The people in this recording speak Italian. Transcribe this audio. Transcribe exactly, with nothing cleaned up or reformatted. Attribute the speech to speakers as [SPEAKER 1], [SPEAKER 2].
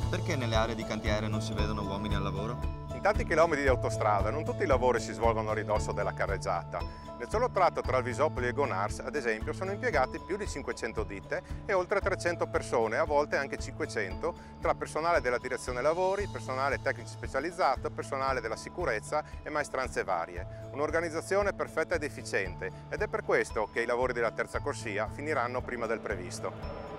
[SPEAKER 1] Perché nelle aree di cantiere non si vedono uomini al lavoro?
[SPEAKER 2] In tanti chilometri di autostrada non tutti i lavori si svolgono a ridosso della carreggiata. Nel solo tratto tra il Visopoli e il Gonars, ad esempio, sono impiegati più di cinquecento ditte e oltre trecento persone, a volte anche cinquecento, tra personale della direzione lavori, personale tecnico specializzato, personale della sicurezza e maestranze varie. Un'organizzazione perfetta ed efficiente, ed è per questo che i lavori della terza corsia finiranno prima del previsto.